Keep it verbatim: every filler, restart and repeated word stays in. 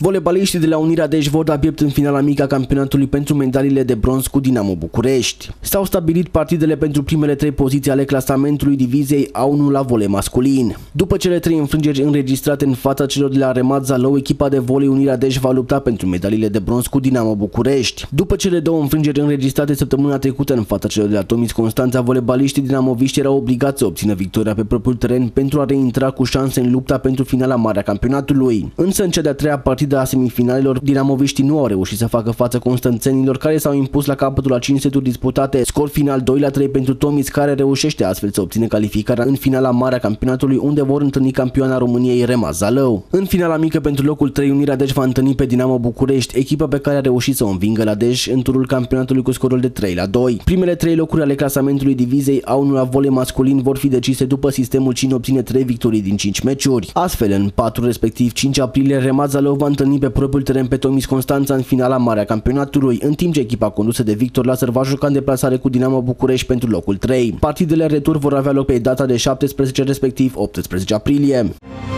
Volebaliștii de la Unirea Dej vor da piept în finala mică a campionatului pentru medaliile de bronz cu Dinamo București. S-au stabilit partidele pentru primele trei poziții ale clasamentului divizei A unu la volei masculin. După cele trei înfrângeri înregistrate în fața celor de la Remat Zalău, echipa de volei Unirea Dej va lupta pentru medaliile de bronz cu Dinamo București. După cele două înfrângeri înregistrate săptămâna trecută în fața celor de la Tomis Constanța, volebaliștii dinamoviști erau obligați să obțină victoria pe propriul teren pentru a reintra cu șanse în lupta pentru finala mare a campionatului. Însă în cea de-a treia partidă a semifinalelor, dinamoviștii nu au reușit să facă față constanțenilor, care s-au impus la capătul a cinci seturi disputate, scor final doi la trei pentru Tomis, care reușește astfel să obțină calificarea în finala mare a campionatului, unde vor întâlni campioana României Remat Zalău. În finala mică pentru locul trei, Unirea Dej va întâlni pe Dinamo București, echipa pe care a reușit să o învingă la Dej în turul campionatului cu scorul de trei la doi. Primele trei locuri ale clasamentului divizei A unu la volei masculin vor fi decise după sistemul cine obține trei victorii din cinci meciuri. Astfel, în patru respectiv cinci aprilie, Remat Zalău va întâlni pe propriul teren pe Tomis Constanța în finala mare a campionatului, în timp ce echipa condusă de Victor Lazar va juca în deplasare cu Dinamo București pentru locul trei. Partidele retur vor avea loc pe data de șaptesprezece respectiv optsprezece aprilie.